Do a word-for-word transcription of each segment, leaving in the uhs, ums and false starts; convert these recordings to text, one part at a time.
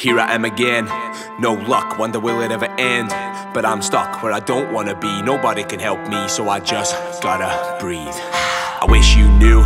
Here I am again, no luck, wonder will it ever end. But I'm stuck where I don't wanna be, nobody can help me, so I just gotta breathe. I wish you knew,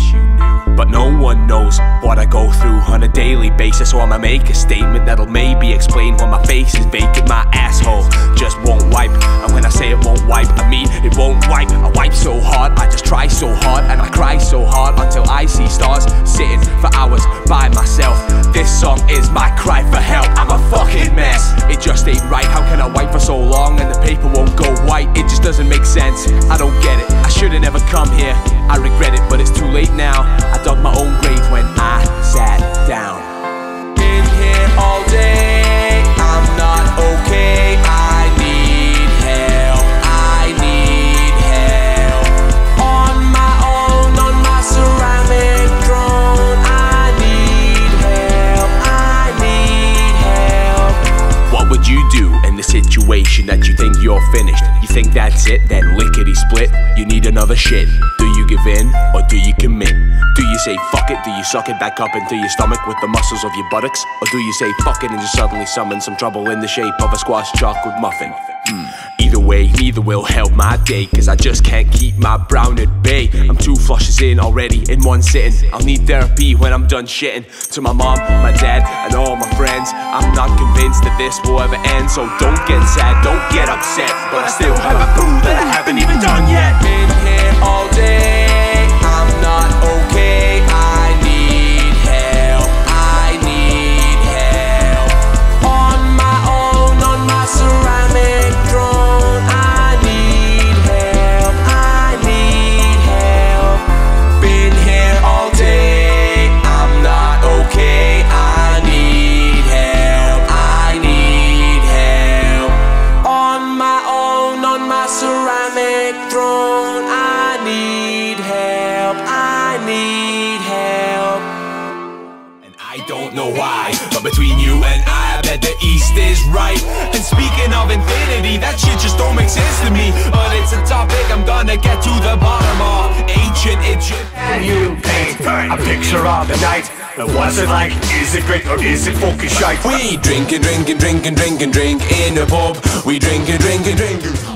but no one knows what I go through on a daily basis. So I'ma make a statement that'll maybe explain why my face is vacant. My asshole just won't wipe, and when I say it won't wipe, I mean it won't wipe. I wipe so hard, I just try so hard, and I cry so hard until I see stars sitting for hours by myself. This song is my cry for help. I'm a fucking mess, it just ain't right. How can I wipe for so long and the paper won't go white? It just doesn't make sense, I don't get it. I should've never come here, I regret it, but it's too late now. I dug my own grave when I sat down. Been here all day, I'm not okay. I need help, I need help. On my own, on my ceramic throne, I need help, I need help. What would you do in the situation that you think you're finished? You think that's it, then lickety split. You need another shit. Do you give in, or do you commit? Do you say fuck it, do you suck it back up into your stomach with the muscles of your buttocks? Or do you say fuck it and just suddenly summon some trouble in the shape of a squash chocolate muffin? Hmm. Either way, neither will help my day, cause I just can't keep my brown at bay. I'm two flushes in already, in one sitting. I'll need therapy when I'm done shitting. To my mom, my dad, and all my friends, I'm not convinced that this will ever end. So don't get sad, don't get upset, but I still have a boo that I haven't even done yet. Been here all day, I'm not okay. I need help, I need help. On my own, on my ceramic throne, I need help, I need help. Been here all day, I'm not okay. I need help, I need help. On my own, on my ceramic throne, I need help, I need help. And I don't know why, but between you and I, I bet the East is right. And speaking of infinity, that shit just don't make sense to me. But it's a topic I'm gonna get to the bottom of. Ancient Egypt. Can you paint a picture of the night? And what's it like? Is it great or is it fucking shite? We drink and drink and drink and drink and drink in a pub. We drink and drink and drink and